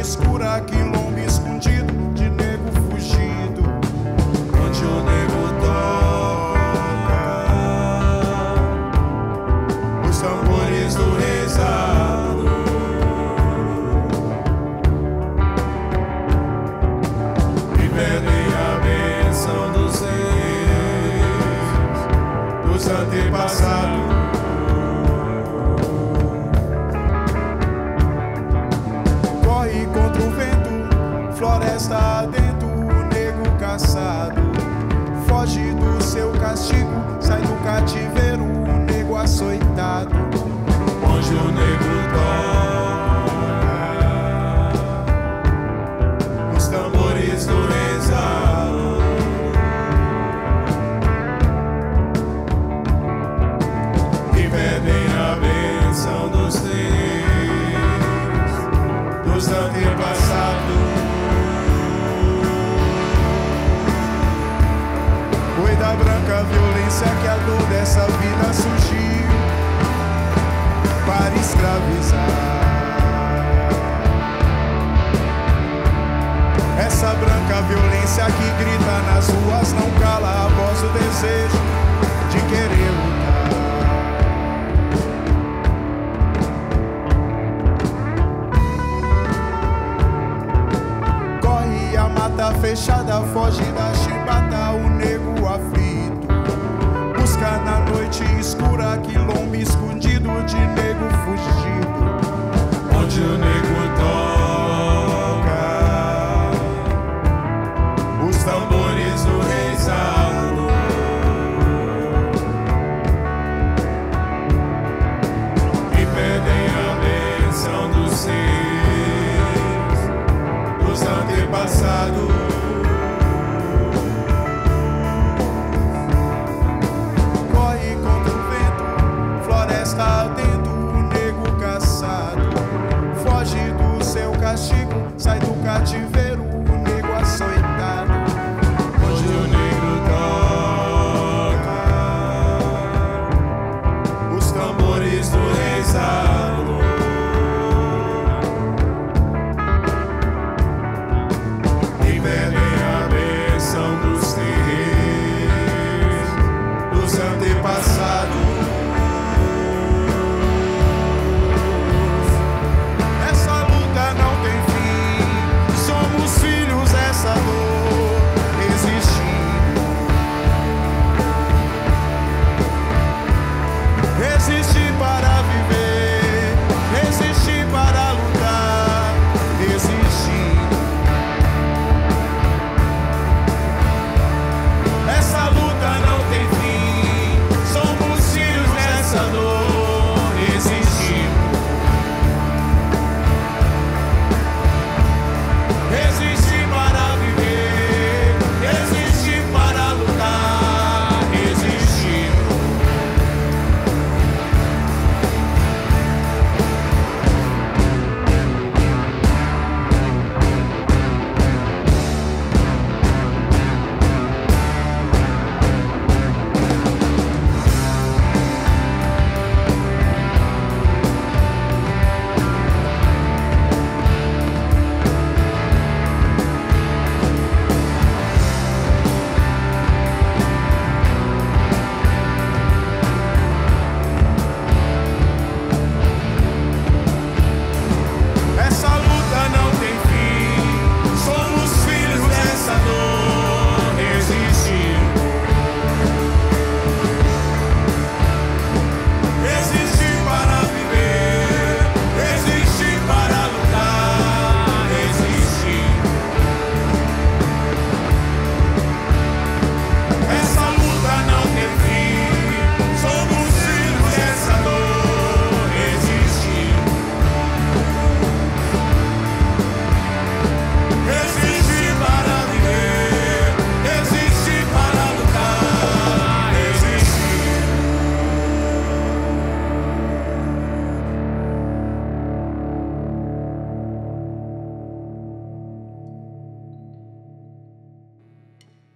escura, quilombo escondido de nego fugido. Onde o nego toca os tambores do rezado, e pedem a bênção dos reis, dos antepassados. Floresta dentro, o nego caçado foge do seu castigo, sai do cativeiro, o nego açoitado. Onde o nego toca os tambores do rezado, e pedem a bênção dos reis, dos antepassados. Foi da branca violência que a dor dessa vida surgiu para escravizar. Essa branca violência que grita nas ruas não cala a voz do desejo de querer lutar. Corre a mata fechada, foge da chibata, o nego aflito busca na noite escura, quilombo escondido de nego fugido. Onde o nego toca os tambores do rezado, e pedem a bênção dos reis, dos antepassados. Está dentro, o nego caçado foge do seu castigo, sai do cativeiro.